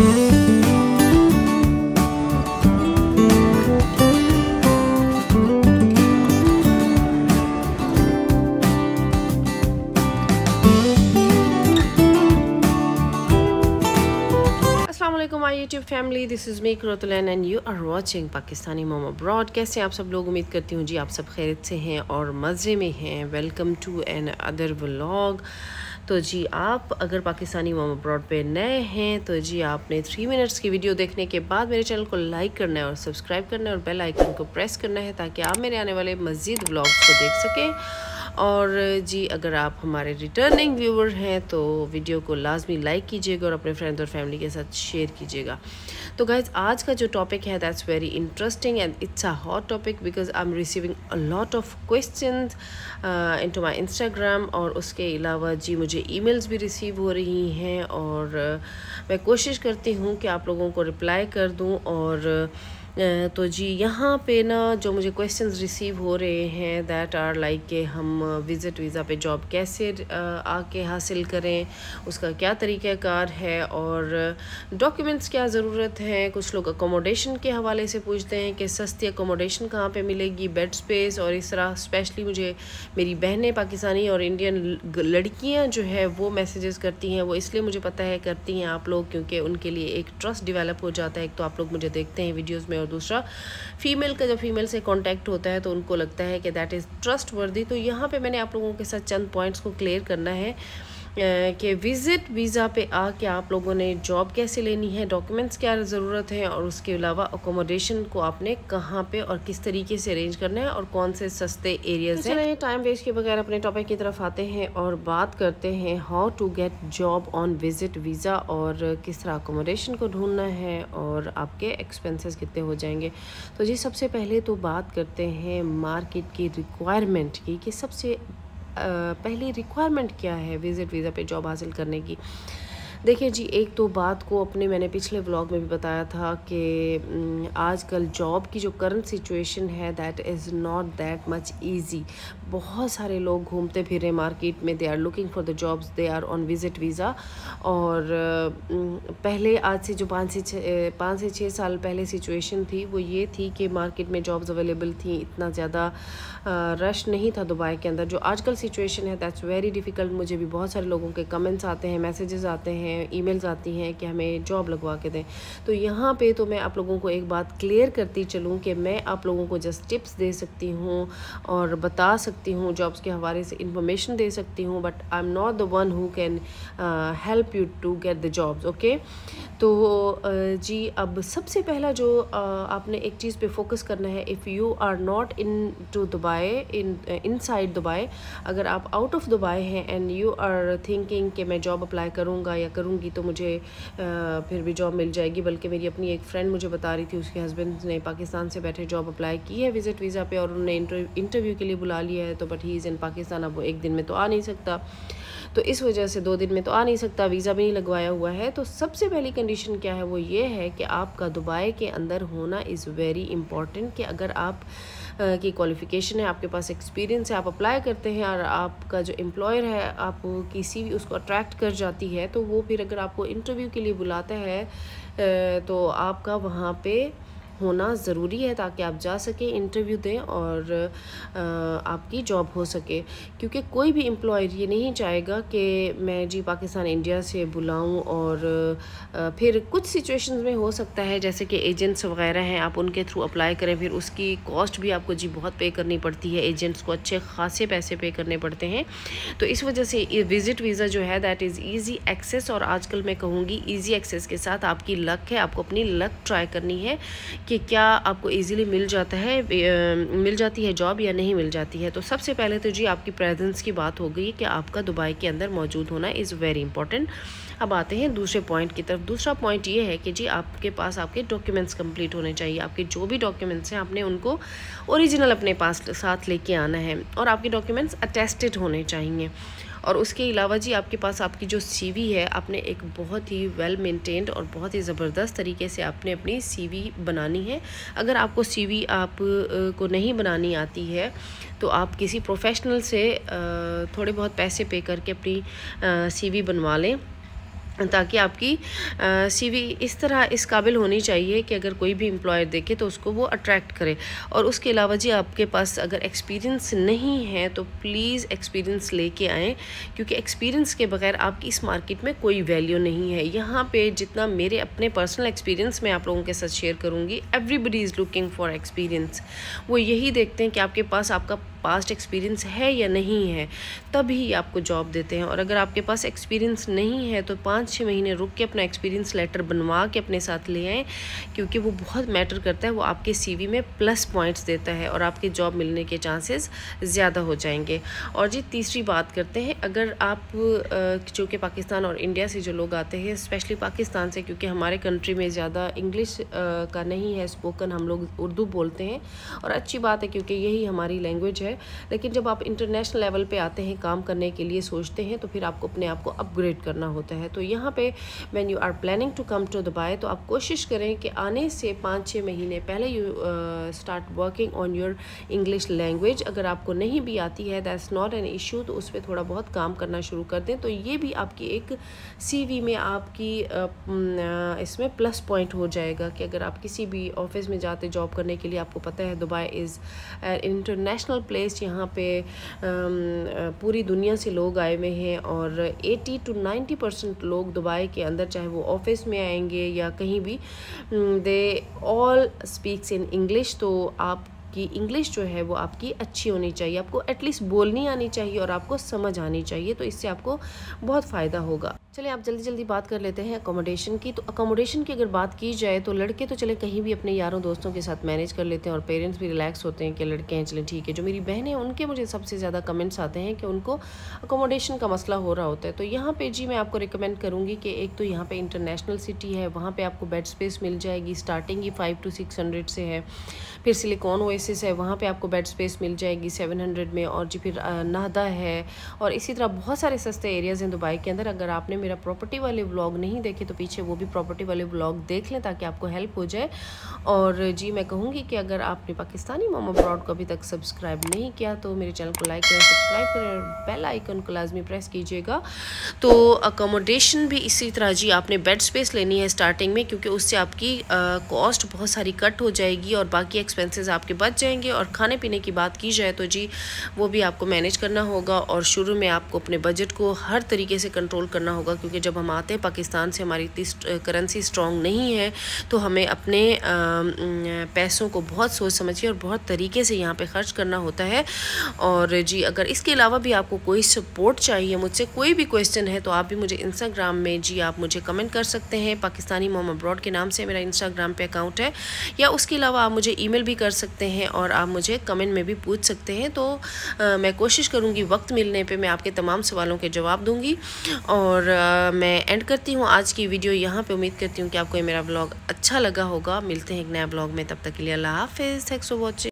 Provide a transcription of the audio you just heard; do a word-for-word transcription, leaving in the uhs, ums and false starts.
My YouTube family, this is me Qurratulain and you are watching Pakistani mom abroad. कैसे आप सब लोग? उम्मीद करती हूँ जी आप सब खैरियत से हैं और मज़े में हैं। Welcome to N other vlog. तो जी आप अगर पाकिस्तानी मॉम अब्रॉड पे नए हैं तो जी आपने थ्री मिनट्स की वीडियो देखने के बाद मेरे चैनल को लाइक करना है और सब्सक्राइब करना है और बेल आइकन को प्रेस करना है ताकि आप मेरे आने वाले मज़ीद व्लॉग्स को देख सकें। और जी अगर आप हमारे रिटर्निंग व्यूवर हैं तो वीडियो को लाजमी लाइक कीजिएगा और अपने फ्रेंड्स और फैमिली के साथ शेयर कीजिएगा। तो गाइज आज का जो टॉपिक है that's very interesting and it's a hot topic because I am receiving a lot of questions into my Instagram. और उसके अलावा जी मुझे ईमेल्स भी रिसीव हो रही हैं और uh, मैं कोशिश करती हूँ कि आप लोगों को रिप्लाई कर दूँ। और तो जी यहाँ पे ना जो मुझे क्वेश्चंस रिसीव हो रहे हैं दैट आर लाइक कि हम विज़िट वीज़ा पे जॉब कैसे आके हासिल करें, उसका क्या तरीक़ाकार है और डॉक्यूमेंट्स क्या ज़रूरत है। कुछ लोग अकोमोडेशन के हवाले से पूछते हैं कि सस्ती अकोमोडेशन कहाँ पे मिलेगी, बेड स्पेस और इस तरह। स्पेशली मुझे मेरी बहनें पाकिस्तानी और इंडियन लड़कियाँ जो है वो मैसेजेस करती हैं। वो इसलिए मुझे पता है करती हैं आप लोग क्योंकि उनके लिए एक ट्रस्ट डेवलप हो जाता है। एक तो आप लोग मुझे देखते हैं वीडियोज़ में और दूसरा फीमेल का जब फीमेल से कांटेक्ट होता है तो उनको लगता है कि दैट इज़ ट्रस्ट वर्दी। तो यहाँ पे मैंने आप लोगों के साथ चंद पॉइंट्स को क्लियर करना है कि विज़िट वीज़ा पे आके आप लोगों ने जॉब कैसे लेनी है, डॉक्यूमेंट्स क्या ज़रूरत है और उसके अलावा अकोमोडेशन को आपने कहाँ पे और किस तरीके से अरेंज करना है और कौन से सस्ते एरियाज़ हैं। चलिए टाइम वेस्ट के बगैर अपने टॉपिक की तरफ आते हैं और बात करते हैं how to get job on visit visa और किस तरह अकोमोडेशन को ढूंढना है और आपके एक्सपेंसेस कितने हो जाएंगे। तो जी सबसे पहले तो बात करते हैं मार्केट की रिक्वायरमेंट की कि सबसे Uh, पहली रिक्वायरमेंट क्या है विज़िट वीज़ा पे जॉब हासिल करने की। देखिए जी एक तो बात को अपने मैंने पिछले व्लॉग में भी बताया था कि आजकल जॉब की जो करंट सिचुएशन है that is not that much easy. बहुत सारे लोग घूमते फिर रहे मार्केट में, they are looking for the jobs, they are on visit visa. और पहले आज से जो पाँच से पाँच से छः साल पहले सिचुएशन थी वो ये थी कि मार्केट में जॉब्स अवेलेबल थी, इतना ज़्यादा रश नहीं था दुबई के अंदर। जो आजकल सिचुएशन है दैट्स वेरी डिफ़िकल्ट। मुझे भी बहुत सारे लोगों के कमेंट्स आते हैं, मैसेजेस आते हैं, ईमेल्स आती हैं कि हमें जॉब लगवा के दें। तो यहाँ पे तो मैं आप लोगों को एक बात क्लियर करती चलूँ कि मैं आप लोगों को जस्ट टिप्स दे सकती हूँ और बता सकती हूँ, जॉब्स के हवाले से इंफॉर्मेशन दे सकती हूँ, but I am not the one who can help you to get the jobs. Okay तो uh, जी अब सबसे पहला जो uh, आपने एक चीज़ पे फोकस करना है, if you are not in to Dubai in inside Dubai, अगर आप आउट ऑफ दुबई हैं एंड यू आर थिंकिंग कि मैं जॉब अप्लाई करूँगा या करूँगी तो मुझे आ, फिर भी जॉब मिल जाएगी। बल्कि मेरी अपनी एक फ्रेंड मुझे बता रही थी उसके हस्बैंड ने पाकिस्तान से बैठे जॉब अप्लाई की है विज़िट वीज़ा पे और उन्होंने इंटरव्यू के लिए बुला लिया है। तो but he is in Pakistan, अब वो एक दिन में तो आ नहीं सकता, तो इस वजह से दो दिन में तो आ नहीं सकता, वीज़ा भी नहीं लगवाया हुआ है। तो सबसे पहली कंडीशन क्या है वो ये है कि आपका दुबई के अंदर होना इज़ वेरी इंपॉर्टेंट। कि अगर आप की क्वालिफ़िकेशन है, आपके पास एक्सपीरियंस है, आप अप्लाई करते हैं और आपका जो एम्प्लॉयर है आपकी सीवी उसको अट्रैक्ट कर जाती है, तो वो फिर अगर आपको इंटरव्यू के लिए बुलाता है तो आपका वहाँ पे होना ज़रूरी है ताकि आप जा सकें, इंटरव्यू दें और आ, आपकी जॉब हो सके। क्योंकि कोई भी एम्प्लॉयर ये नहीं चाहेगा कि मैं जी पाकिस्तान इंडिया से बुलाऊं और आ, फिर कुछ सिचुएशंस में हो सकता है जैसे कि एजेंट्स वगैरह हैं, आप उनके थ्रू अप्लाई करें, फिर उसकी कॉस्ट भी आपको जी बहुत पे करनी पड़ती है, एजेंट्स को अच्छे खासे पैसे पे करने पड़ते हैं। तो इस वजह से विज़िट वीज़ा जो है दैट इज़ ईज़ी एक्सेस, और आजकल मैं कहूँगी ईज़ी एक्सेस के साथ आपकी लक है, आपको अपनी लक ट्राई करनी है कि क्या आपको इजीली मिल जाता है मिल जाती है जॉब या नहीं मिल जाती है। तो सबसे पहले तो जी आपकी प्रेजेंस की बात हो गई कि आपका दुबई के अंदर मौजूद होना इज़ वेरी इंपॉर्टेंट। अब आते हैं दूसरे पॉइंट की तरफ। दूसरा पॉइंट ये है कि जी आपके पास आपके डॉक्यूमेंट्स कंप्लीट होने चाहिए। आपके जो भी डॉक्यूमेंट्स हैं आपने उनको ओरिजिनल अपने पास साथ लेके आना है और आपके डॉक्यूमेंट्स अटेस्टेड होने चाहिए। और उसके अलावा जी आपके पास आपकी जो सीवी है, आपने एक बहुत ही वेल मेंटेन्ड और बहुत ही ज़बरदस्त तरीके से आपने अपनी सीवी बनानी है। अगर आपको सीवी आप को नहीं बनानी आती है तो आप किसी प्रोफेशनल से थोड़े बहुत पैसे पे करके अपनी सीवी बनवा लें। ताकि आपकी सीवी इस तरह इस काबिल होनी चाहिए कि अगर कोई भी एम्प्लॉयर देखे तो उसको वो अट्रैक्ट करे। और उसके अलावा जी आपके पास अगर एक्सपीरियंस नहीं है तो प्लीज़ एक्सपीरियंस लेके आएँ, क्योंकि एक्सपीरियंस के बगैर आपकी इस मार्केट में कोई वैल्यू नहीं है। यहाँ पे जितना मेरे अपने पर्सनल एक्सपीरियंस मैं आप लोगों के साथ शेयर करूँगी, everybody is looking for experience. वो यही देखते हैं कि आपके पास आपका पास्ट एक्सपीरियंस है या नहीं है, तभी आपको जॉब देते हैं। और अगर आपके पास एक्सपीरियंस नहीं है तो पाँच छः महीने रुक के अपना एक्सपीरियंस लेटर बनवा के अपने साथ ले आएँ, क्योंकि वो बहुत मैटर करता है। वो आपके सीवी में प्लस पॉइंट्स देता है और आपके जॉब मिलने के चांसेस ज़्यादा हो जाएंगे। और जी तीसरी बात करते हैं, अगर आप जो कि पाकिस्तान और इंडिया से जो लोग आते हैं, स्पेशली पाकिस्तान से, क्योंकि हमारे कंट्री में ज़्यादा इंग्लिश का नहीं है स्पोकन, हम लोग उर्दू बोलते हैं और अच्छी बात है क्योंकि यही हमारी लैंग्वेज है। लेकिन जब आप इंटरनेशनल लेवल पे आते हैं, काम करने के लिए सोचते हैं, तो फिर आपको अपने आप को अपग्रेड करना होता है। तो यहाँ पे when you are planning to come to Dubai, तो आप कोशिश करें कि आने से पाँच छः महीने पहले you start working on your English language. अगर आपको नहीं भी आती है दैट्स नॉट एन इशू, तो उस पर थोड़ा बहुत काम करना शुरू कर दें। तो ये भी आपकी एक सीवी में आपकी uh, इसमें प्लस पॉइंट हो जाएगा कि अगर आप किसी भी ऑफिस में जाते जॉब करने के लिए, आपको पता है दुबई इज़ इंटरनेशनल प्लेस, यहाँ पे पूरी दुनिया से लोग आए हुए हैं और अस्सी टू नब्बे परसेंट लोग दुबई के अंदर, चाहे वो ऑफिस में आएंगे या कहीं भी, they all speaks in English. तो आप कि इंग्लिश जो है वो आपकी अच्छी होनी चाहिए, आपको एटलीस्ट बोलनी आनी चाहिए और आपको समझ आनी चाहिए, तो इससे आपको बहुत फ़ायदा होगा। चलिए आप जल्दी जल्दी बात कर लेते हैं अकोमोडेशन की। तो अकोमोडेशन की अगर बात की जाए तो लड़के तो चले कहीं भी अपने यारों दोस्तों के साथ मैनेज कर लेते हैं और पेरेंट्स भी रिलैक्स होते हैं कि लड़के हैं, चलें ठीक है। जो मेरी बहनें हैं उनके मुझे सबसे ज़्यादा कमेंट्स आते हैं कि उनको अकोमोडेशन का मसला हो रहा होता है। तो यहाँ पे जी मैं आपको रिकमेंड करूँगी कि एक तो यहाँ पे इंटरनेशनल सिटी है, वहाँ पे आपको बेड स्पेस मिल जाएगी, starting he five to six hundred से है। फिर सिलिकॉन ओएसिस है, वहाँ पे आपको बेड स्पेस मिल जाएगी सेवन हंड्रेड में। और जी फिर नाहदा है, और इसी तरह बहुत सारे सस्ते एरियाज़ हैं दुबई के अंदर। अगर आपने मेरा प्रॉपर्टी वाले व्लॉग नहीं देखे तो पीछे वो भी प्रॉपर्टी वाले व्लॉग देख लें ताकि आपको हेल्प हो जाए। और जी मैं कहूँगी कि अगर आपने पाकिस्तानी मॉम अब्रॉड को अभी तक सब्सक्राइब नहीं किया तो मेरे चैनल को लाइक करें, सब्सक्राइब करें और बेल आइकन को लाजमी प्रेस कीजिएगा। तो अकोमोडेशन भी इसी तरह जी आपने बेड स्पेस लेनी है स्टार्टिंग में, क्योंकि उससे आपकी कॉस्ट बहुत सारी कट हो जाएगी और बाकी एक्सपेंसेस आपके बच जाएंगे। और खाने पीने की बात की जाए तो जी वो भी आपको मैनेज करना होगा और शुरू में आपको अपने बजट को हर तरीके से कंट्रोल करना होगा, क्योंकि जब हम आते हैं पाकिस्तान से हमारी इतनी करेंसी स्ट्रॉन्ग नहीं है, तो हमें अपने पैसों को बहुत सोच समझ के और बहुत तरीके से यहाँ पे ख़र्च करना होता है। और जी अगर इसके अलावा भी आपको कोई सपोर्ट चाहिए, मुझसे कोई भी क्वेश्चन है, तो आप भी मुझे इंस्टाग्राम में जी आप मुझे कमेंट कर सकते हैं। पाकिस्तानी मॉम अब्रॉड के नाम से मेरा इंस्टाग्राम पे अकाउंट है, या उसके अलावा आप मुझे ईमेल भी कर सकते हैं और आप मुझे कमेंट में भी पूछ सकते हैं। तो आ, मैं कोशिश करूँगी वक्त मिलने पे मैं आपके तमाम सवालों के जवाब दूँगी। और आ, मैं एंड करती हूँ आज की वीडियो यहाँ पे। उम्मीद करती हूँ कि आपको ये मेरा ब्लॉग अच्छा लगा होगा। मिलते हैं एक नया ब्लॉग में, तब तक के लिए अल्लाह हाफिज़। Thanks for watching.